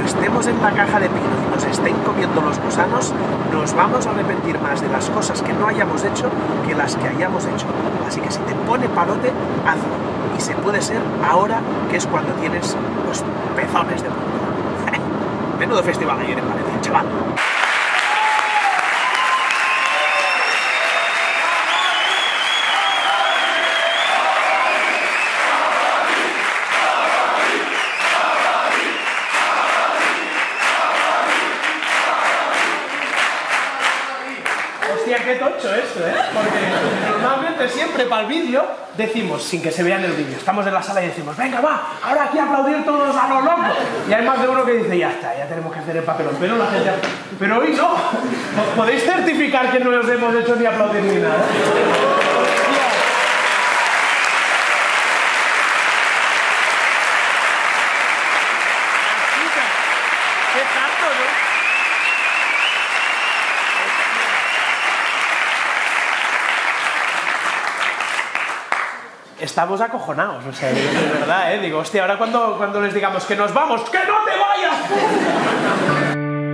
estemos en la caja de pino y nos estén comiendo los gusanos, nos vamos a arrepentir más de las cosas que no hayamos hecho que las que hayamos hecho. Así que si te pone palote, hazlo. Y se puede ser ahora, que es cuando tienes los pezones de punta. Menudo festival ayer en Valencia, chaval. Hostia, qué tocho esto, ¿eh? Porque normalmente siempre para el vídeo decimos, sin que se vea en el vídeo, estamos en la sala y decimos, venga, va, ahora aquí a aplaudir todos a lo loco. Y hay más de uno que dice, ya está, ya tenemos que hacer el papelón. Pero hoy no. ¿Podéis certificar que no os hemos hecho ni aplaudir ni nada? Qué tanto, ¿no? Estamos acojonados, o sea, de verdad, digo, hostia, ahora cuando les digamos que nos vamos, ¡que no te vayas!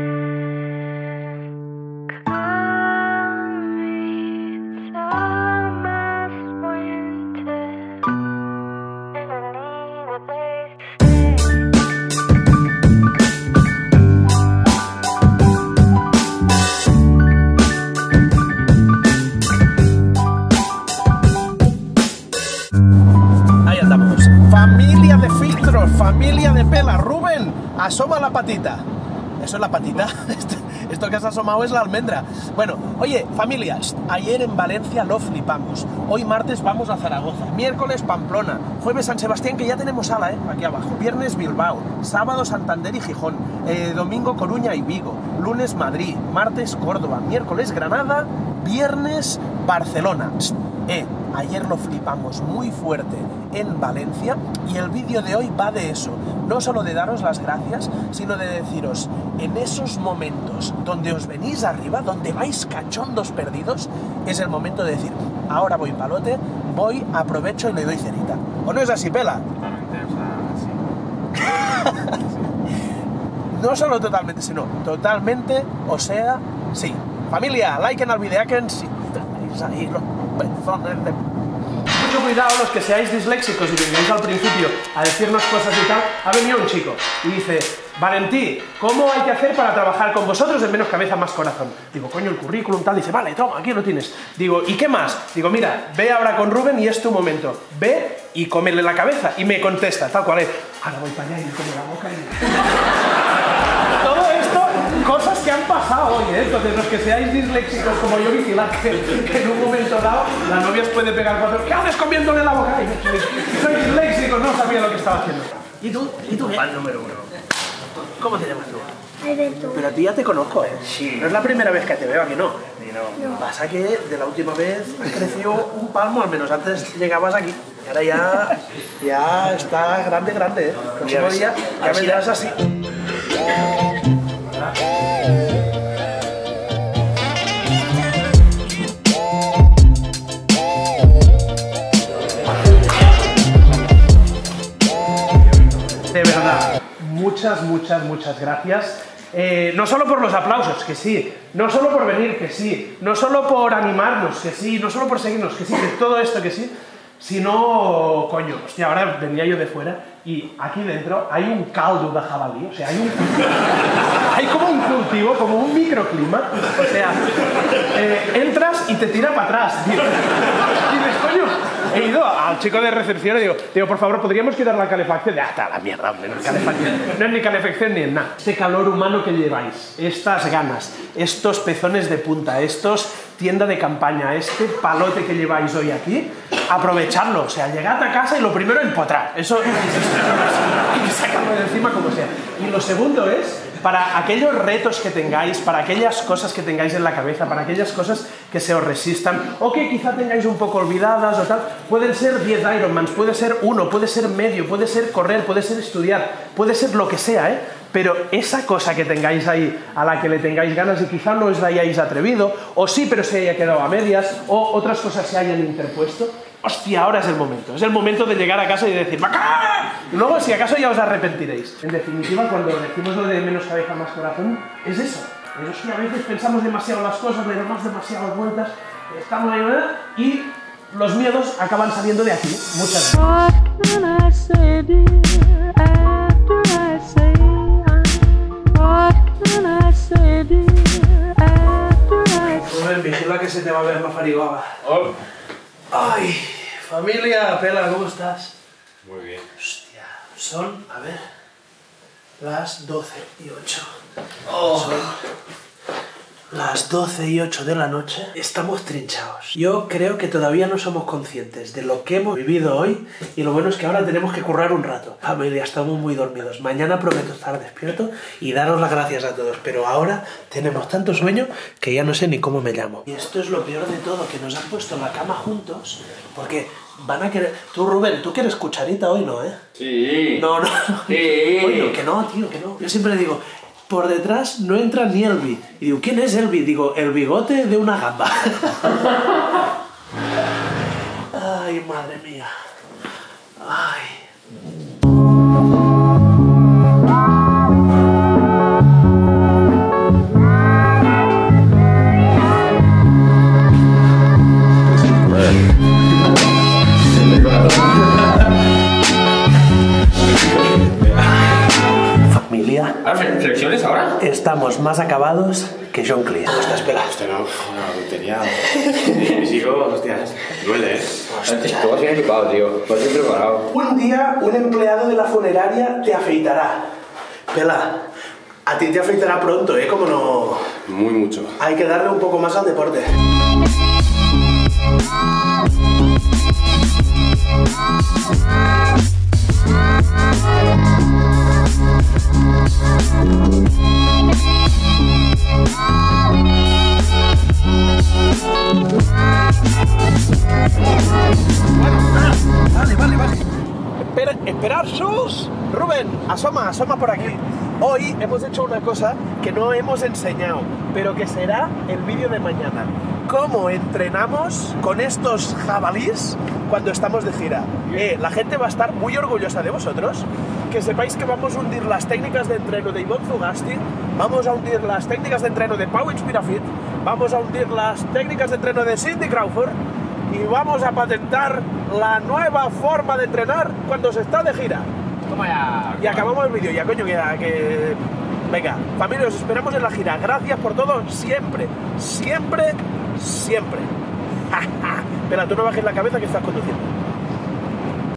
Familia de filtros, familia de pela. Rubén, asoma la patita. ¿Eso es la patita? Esto que has asomado es la almendra. Bueno, oye, familias, ayer en Valencia lo flipamos. Hoy martes vamos a Zaragoza. Miércoles Pamplona. Jueves San Sebastián, que ya tenemos sala, aquí abajo. Viernes Bilbao. Sábado Santander y Gijón. Domingo Coruña y Vigo. Lunes Madrid. Martes Córdoba. Miércoles Granada. Viernes Barcelona. Ayer lo flipamos muy fuerte en Valencia y el vídeo de hoy va de eso, no solo de daros las gracias, sino de deciros, en esos momentos donde os venís arriba, donde vais cachondos perdidos, es el momento de decir, ahora voy palote, voy, aprovecho y le doy cerita. ¿O no es así, pela? No solo totalmente, sino totalmente, o sea, sí. Familia, like en el video, que si tenéis ahí los pezones de... Mucho cuidado los que seáis disléxicos y vengáis al principio a decirnos cosas y tal. Ha venido un chico y dice, Valentí, ¿cómo hay que hacer para trabajar con vosotros en menos cabeza, más corazón? Digo, coño, el currículum tal. Dice, vale, toma, aquí lo tienes. Digo, ¿y qué más? Digo, mira, ve ahora con Rubén y es tu momento. Ve y cómele la cabeza. Y me contesta, tal cual es, ahora voy para allá y le como la boca y... Todo esto, cosas que han pasado hoy, Entonces, los que seáis disléxicos como yo, vigilad que en un momento dado la novia os puede pegar cuatro. ¿Qué haces comiéndole la boca? Y soy disléxico, no sabía lo que estaba haciendo. ¿Y tú? ¿Y tú? Fan número 1. ¿Cómo te llamas tú? Alberto. Pero a ti ya te conozco, Sí. No es la primera vez que te veo, ¿a que no? No. Pasa que de la última vez has crecido un palmo, al menos antes llegabas aquí. Y ahora ya está grande, El próximo día ya vendrás así. De verdad, muchas gracias. No solo por los aplausos, que sí, no solo por venir, que sí, no solo por animarnos, que sí, no solo por seguirnos, que sí, que todo esto, que sí, sino, coño, hostia, ahora venía yo de fuera y aquí dentro hay un caldo de jabalí, o sea, hay como un cultivo, como un microclima, o sea, entras y te tira para atrás, tío. Y dices, coño, he ido al chico de recepción y digo, por favor, ¿podríamos quitar la calefacción? Ya está, la mierda, hombre, no es calefacción, no es ni calefacción ni en nada. Este calor humano que lleváis, estas ganas, estos pezones de punta, estos tienda de campaña, este palote que lleváis hoy aquí, aprovechadlo, o sea, llegad a casa y lo primero empotrar, eso hay que sacarlo de encima como sea. Y lo segundo es, para aquellos retos que tengáis, para aquellas cosas que tengáis en la cabeza, para aquellas cosas que se os resistan, o que quizá tengáis un poco olvidadas o tal, pueden ser 10 Ironmans, puede ser 1, puede ser medio, puede ser correr, puede ser estudiar, puede ser lo que sea, Pero esa cosa que tengáis ahí, a la que le tengáis ganas y quizá no os la hayáis atrevido, o sí, pero se haya quedado a medias, o otras cosas se hayan interpuesto, hostia, ahora es el momento de llegar a casa y decir, ¡Macá! Y luego, si acaso, ya os arrepentiréis. En definitiva, cuando decimos lo de menos cabeza, más corazón, es eso. Es que a veces pensamos demasiado las cosas, le damos demasiadas vueltas, estamos ahí, ¿verdad? Y los miedos acaban saliendo de aquí, muchas veces. Rubén, vigila que se te va a ver la farigoga. Oh. Ay, familia, Pela, ¿cómo estás? Muy bien. Hostia, son, a ver, las 12:08. Oh. Son las 12:08 de la noche. Estamos trinchados. Yo creo que todavía no somos conscientes de lo que hemos vivido hoy y lo bueno es que ahora tenemos que currar un rato. Familia, estamos muy dormidos. Mañana prometo estar despierto y daros las gracias a todos. Pero ahora tenemos tanto sueño que ya no sé ni cómo me llamo. Y esto es lo peor de todo, que nos han puesto en la cama juntos porque van a querer... Tú, Rubén, tú quieres cucharita hoy, ¿no, eh? Sí. No. Sí. Coño, que no, tío, que no. Yo siempre digo... Por detrás no entra ni Elvi. Y digo, ¿quién es Elvi? Digo, el bigote de una gamba. Ay, madre mía. Ay. Familia. ¿Reflexiones ahora? Estamos más acabados que John Cleese. ¿Cómo estás, Pela? Hostia, no, una tontería. Mi físico, hostia, duele, ¿eh? Tú vas bien equipado, tío. Vas bien preparado. Un día un empleado de la funeraria te afeitará. Pela, a ti te afeitará pronto, ¿eh? Como no... Muy mucho. Hay que darle un poco más al deporte. Vale. Esperar sus... Rubén, asoma por aquí. Hoy hemos hecho una cosa que no hemos enseñado, pero que será el vídeo de mañana. ¿Cómo entrenamos con estos jabalís cuando estamos de gira? La gente va a estar muy orgullosa de vosotros. Que sepáis que vamos a hundir las técnicas de entreno de Ivonne Zugasti, vamos a hundir las técnicas de entreno de Pau Inspirafit, vamos a hundir las técnicas de entreno de Cindy Crawford y vamos a patentar la nueva forma de entrenar cuando se está de gira. Toma ya. Y acabamos el vídeo, ya coño, que... Venga, familia, os esperamos en la gira. Gracias por todo, siempre. Pero tú no bajes la cabeza que estás conduciendo.